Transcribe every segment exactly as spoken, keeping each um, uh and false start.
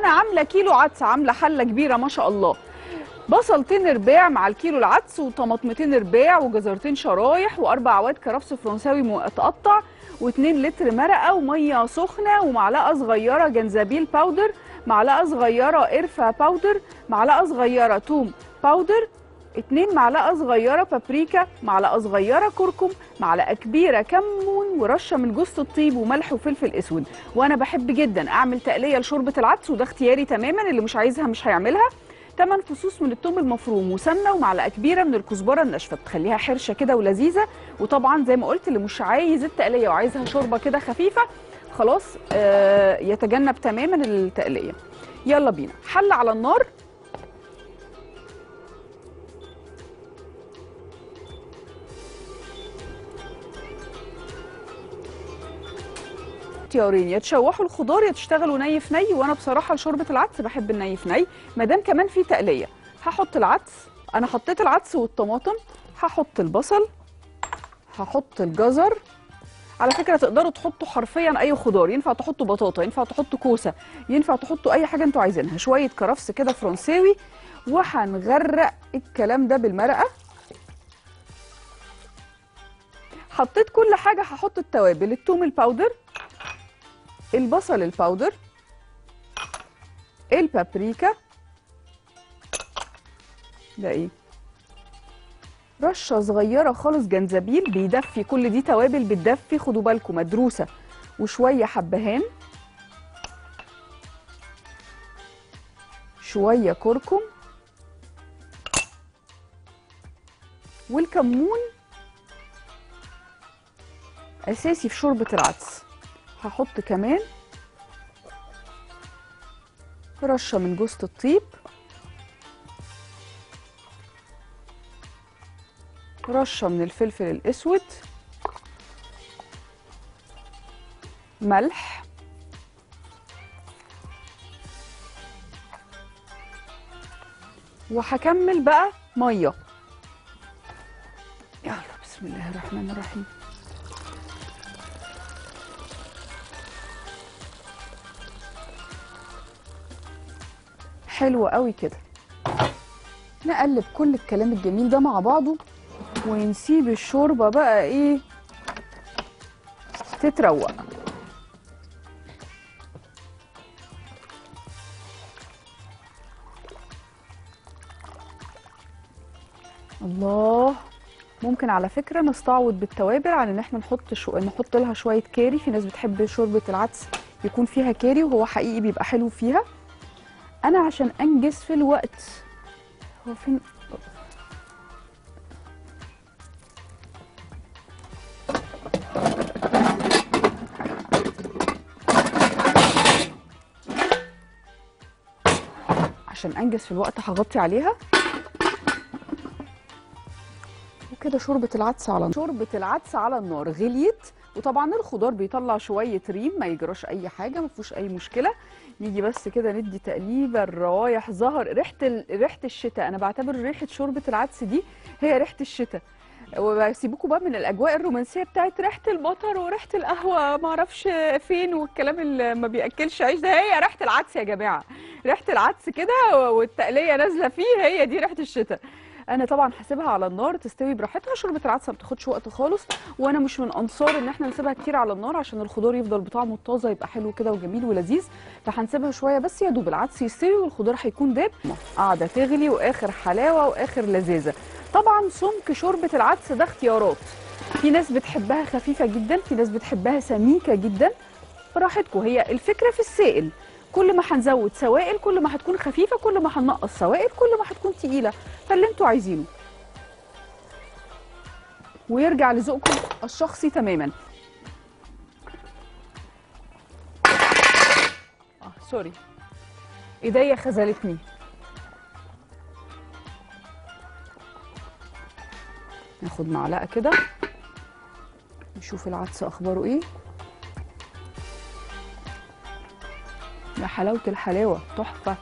انا عامله كيلو عدس، عامله حله كبيره ما شاء الله. بصلتين رباع مع الكيلو العدس، وطماطمتين رباع، وجزرتين شرايح، واربع عواد كرفس فرنساوي متقطع، واتنين لتر مرقه، وميه سخنه، ومعلقه صغيره جنزبيل باودر، معلقه صغيره قرفه باودر، معلقه صغيره توم باودر، اتنين معلقه صغيره بابريكا، معلقه صغيره كركم، معلقه كبيره كمون، ورشه من جوز الطيب، وملح وفلفل اسود. وانا بحب جدا اعمل تقليه لشوربه العدس، وده اختياري تماما، اللي مش عايزها مش هيعملها. تمن فصوص من الثوم المفروم، وسمنه، ومعلقه كبيره من الكزبره الناشفه، بتخليها حرشه كده ولذيذه. وطبعا زي ما قلت، اللي مش عايز التقليه وعايزها شوربه كده خفيفه، خلاص آه يتجنب تماما التقليه. يلا بينا. حله على النار، اختيارين، يا تشوحوا الخضار يا تشتغلوا ني في ني. وانا بصراحه لشوربه العدس بحب الني في ني، ما دام كمان في تقليه. هحط العدس، انا حطيت العدس والطماطم، هحط البصل، هحط الجزر. على فكره تقدروا تحطوا حرفيا اي خضار، ينفع تحطوا بطاطا، ينفع تحطوا كوسه، ينفع تحطوا اي حاجه انتوا عايزينها. شويه كرفس كده فرنساوي، وهنغرق الكلام ده بالمرقه. حطيت كل حاجه، هحط التوابل، الثوم الباودر، البصل الباودر، البابريكا، ده ايه، رشه صغيره خالص جنزبيل بيدفي، كل دي توابل بتدفي خدوا بالكم مدروسه، وشويه حبهان، شويه كركم، والكمون اساسي في شوربه العدس. هحط كمان رشه من جوز الطيب، رشه من الفلفل الاسود، ملح، وهكمل بقى ميه. يلا بسم الله الرحمن الرحيم. حلو قوي كده. نقلب كل الكلام الجميل ده مع بعضه، ونسيب الشوربه بقى ايه تتروق. الله. ممكن على فكره نستعوض بالتوابل عن ان احنا نحط شو... نحط لها شويه كاري. في ناس بتحب شوربه العدس يكون فيها كاري، وهو حقيقي بيبقى حلو فيها. انا عشان انجز في الوقت، هو فين عشان انجز في الوقت هغطي عليها وكده. شوربه العدس على النار، شوربه العدس على النار غليت، وطبعا الخضار بيطلع شويه ريم، ما يجراش اي حاجه، ما فيهوش اي مشكله. نيجي بس كده ندي تقليبه، الروايح ظهر، ريحه ال... ريحه الشتاء. انا بعتبر ريحه شوربه العدس دي هي ريحه الشتاء. وبسيبكم بقى من الاجواء الرومانسيه بتاعت ريحه المطر وريحه القهوه ما اعرفش فين والكلام اللي ما بياكلش عيش ده. هي ريحه العدس يا جماعه، ريحه العدس كده والتقليه نازله فيه، هي دي ريحه الشتاء. انا طبعا هسيبها على النار تستوي براحتها. شوربه العدس ما بتاخدش وقت خالص، وانا مش من انصار ان احنا نسيبها كتير على النار عشان الخضار يفضل بطعمه الطازه، يبقى حلو كده وجميل ولذيذ. فهنسيبها شويه بس يا دوب العدس يستوي والخضار هيكون داب، قاعده تغلي، واخر حلاوه واخر لذاذه. طبعا سمك شوربه العدس ده اختيارات، في ناس بتحبها خفيفه جدا، في ناس بتحبها سميكه جدا، براحتكم. هي الفكره في السائل، كل ما هنزود سوائل كل ما هتكون خفيفه، كل ما هننقص سوائل كل ما هتكون تقيله، فاللي انتوا عايزينه ويرجع لذوقكم الشخصي تماما. اه سوري ايديا خذلتني. ناخد معلقه كده نشوف العدس اخباره ايه. يا حلاوه الحلاوه، تحفه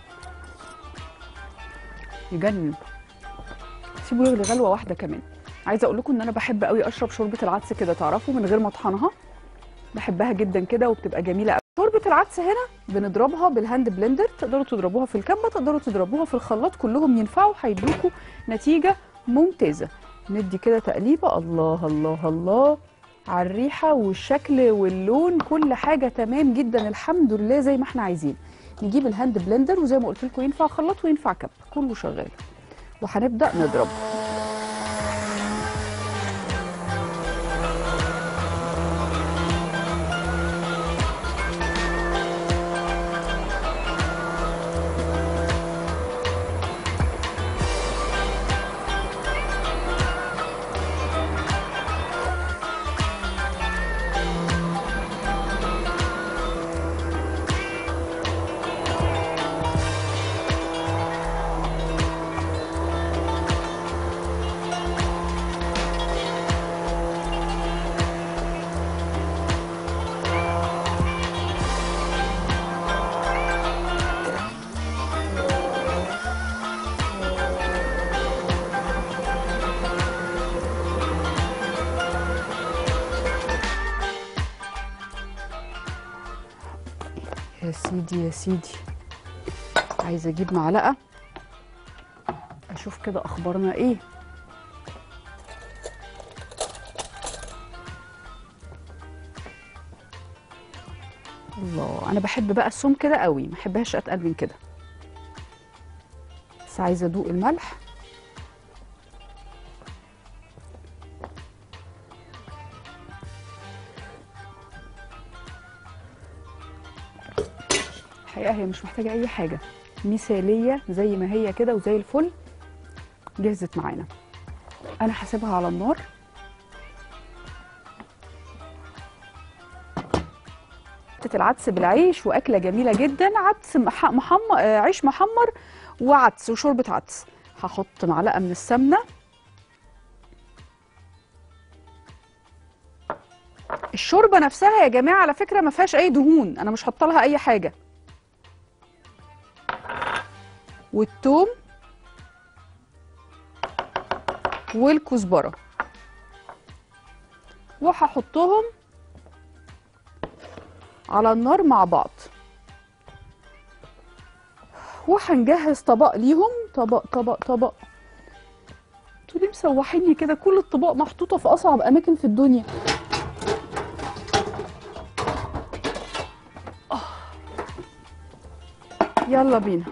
يجنن. سيبه يغلي غلوه واحده كمان. عايزه اقول لكم ان انا بحب قوي اشرب شوربه العدس كده، تعرفوا، من غير ما اطحنها، بحبها جدا كده وبتبقى جميله قوي. شوربه العدس هنا بنضربها بالهاند بلندر، تقدروا تضربوها في الكبه، تقدروا تضربوها في الخلاط، كلهم ينفعوا، هيدوكوا نتيجه ممتازه. ندي كده تقليبه، الله الله الله على الريحه والشكل واللون، كل حاجه تمام جدا الحمد لله زي ما احنا عايزين. نجيب الهاند بلندر، وزي ما قلت لكم ينفع خلاط وينفع كب، كله شغال، وهنبدا نضرب. يا سيدي يا سيدي، عايزه اجيب معلقه اشوف كده اخبارنا ايه. الله، انا بحب بقى السم كده قوي، ما بحبهاش اتقل من كده، بس عايزه ادوق الملح. الحقيقه هي مش محتاجه اي حاجه، مثاليه زي ما هي كده وزي الفل، جهزت معانا. انا هسيبها على النار. العدس بالعيش واكله جميله جدا، عدس محمر، عيش محمر وعدس وشوربه عدس. هحط معلقه من السمنه. الشوربه نفسها يا جماعه على فكره ما فيهاش اي دهون، انا مش حاطه لها اي حاجه. والثوم والكزبره، وهحطهم على النار مع بعض، وهنجهز طبق ليهم. طبق طبق طبق انتوا ليه مسوحيني كده؟ كل الطبق محطوطه في اصعب اماكن في الدنيا. آه. يلا بينا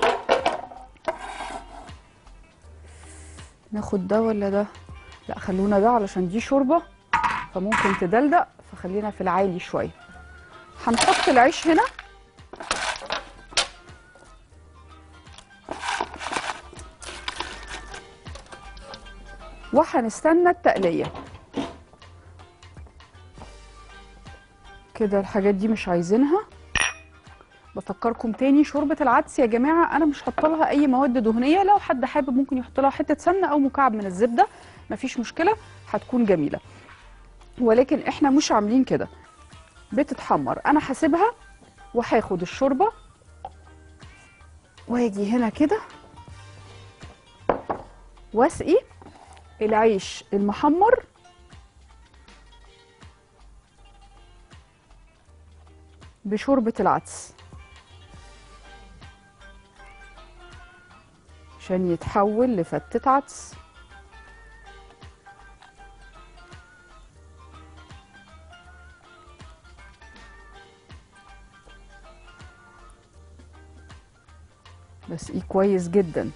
ناخد ده ولا ده؟ لا خلونا ده علشان دي شوربه فممكن تدلدق، فخلينا في العالي شويه. هنحط العيش هنا، وهنستنى التقليه كده. الحاجات دي مش عايزينها. بفكركم تاني، شوربه العدس يا جماعه انا مش حاطه لها اي مواد دهنيه، لو حد حابب ممكن يحط لها حته سمنه او مكعب من الزبده، مفيش مشكله، هتكون جميله، ولكن احنا مش عاملين كده. بتتحمر، انا هسيبها وهاخد الشوربه واجي هنا كده واسقي العيش المحمر بشوربه العدس عشان يتحول لفتة عدس. بس ايه كويس جدا.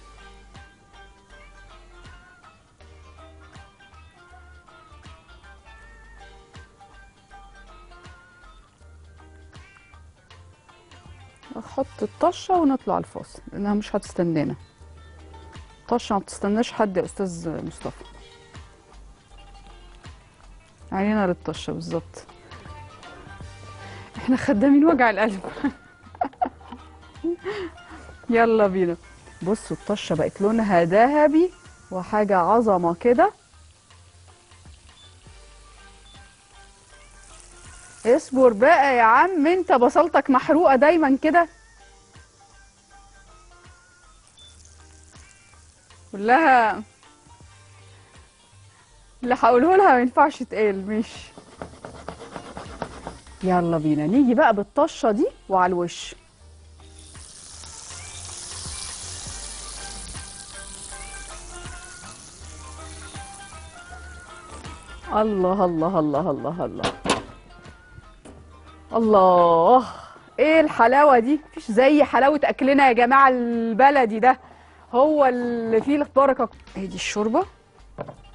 احط الطشه ونطلع الفاصل لانها مش هتستنانا. الطشه ما بتستناش حد يا استاذ مصطفى. عينينا للطشه بالظبط، احنا خدامين وجع القلب. يلا بينا. بصوا الطشه بقت لونها ذهبي وحاجه عظمه كده. اصبر بقى يا عم، انت بصلتك محروقه دايما كده. كلها اللي هقوله لها ما ينفعش يتقال. ماشي يلا بينا نيجي بقى بالطشه دي وعلى الوش. الله الله الله الله الله الله. ايه الحلاوه دي؟ مفيش زي حلاوه اكلنا يا جماعه البلدي ده، هو اللي فيه البركه. اهي دي الشوربه.